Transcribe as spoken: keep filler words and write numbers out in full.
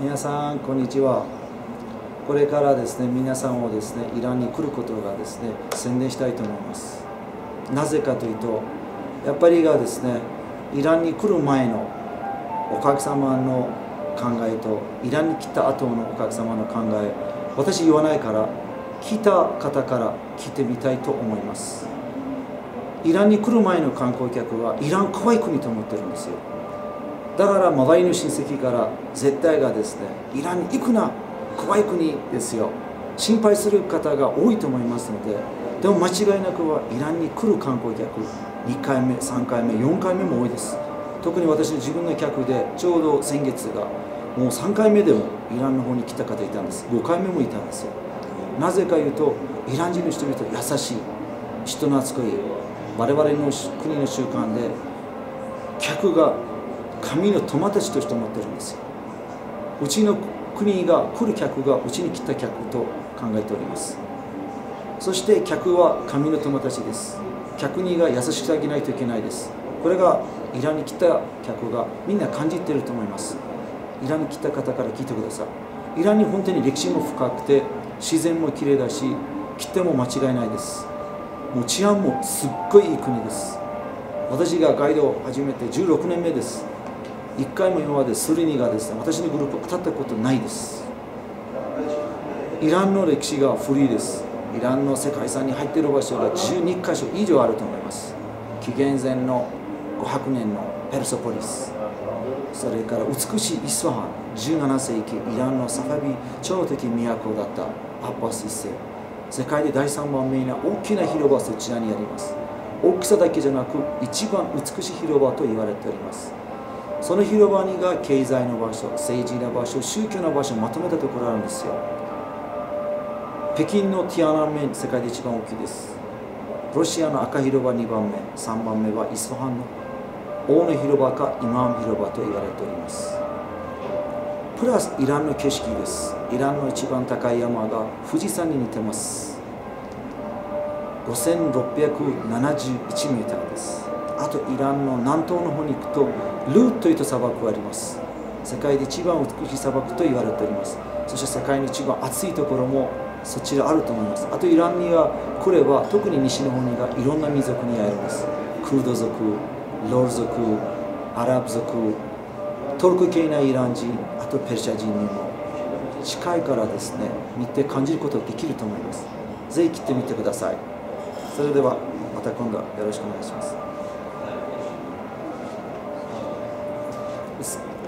皆さんこんにちは。これからですね、皆さんをですね、イランに来ることがですね、宣伝したいと思います。なぜかというと、やっぱりがですね、イランに来る前のお客様の考えと、イランに来た後のお客様の考え、私言わないから、来た方から聞いてみたいと思います。イランに来る前の観光客は、イラン怖い国と思ってるんですよ。だから周りの親戚から絶対がですね、イランに行くな、怖い国ですよ、心配する方が多いと思いますので、でも間違いなくはイランに来る観光客にかいめ、さんかいめ、よんかいめも多いです。特に私の自分の客でちょうど先月がもうさんかいめでもイランの方に来た方いたんです。ごかいめもいたんですよ。なぜかいうと、イラン人の人々は優しい、人懐っこい、我々の国の習慣で客が神の友達として思ってるんですよ。うちの国が来る客がうちに来た客と考えております。そして客は神の友達です。客にが優しくあげないといけないです。これがイランに来た客がみんな感じていると思います。イランに来た方から聞いてください。イランに本当に歴史も深くて自然もきれいだし、来ても間違いないです。もう治安もすっごいいい国です。私がガイドを始めてじゅうろくねんめです。いっかいも今まですりにがですね、私のグループ当たったことないです。イランの歴史が古いです。イランの世界遺産に入っている場所がじゅうにかしょ以上あると思います。紀元前のごひゃくねんのペルソポリス、それから美しいイスファハン、じゅうななせいきイランのサファビ朝的都だったアッバスいっせい、世界でだいさんばんめな大きな広場はそちらにあります。大きさだけじゃなく一番美しい広場と言われております。その広場にが経済の場所、政治の場所、宗教の場所をまとめたところあるんですよ。北京のティアナンメン、世界で一番大きいです。ロシアの赤広場にばんめ、さんばんめはイスファハンの王の広場かイマーム広場と言われております。プラスイランの景色です。イランの一番高い山が富士山に似てます。ごせんろっぴゃくななじゅういちメーターです。あとイランの南東の方に行くとルーという砂漠があります。世界で一番美しい砂漠と言われております。そして世界の一番暑いところもそちらあると思います。あとイランには来れば特に西の方にがいろんな民族に会えます。クルド族、ロール族、アラブ族、トルコ系なイラン人、あとペルシャ人にも近いからですね、見て感じることができると思います。ぜひ来てみてください。それではまた今度よろしくお願いします。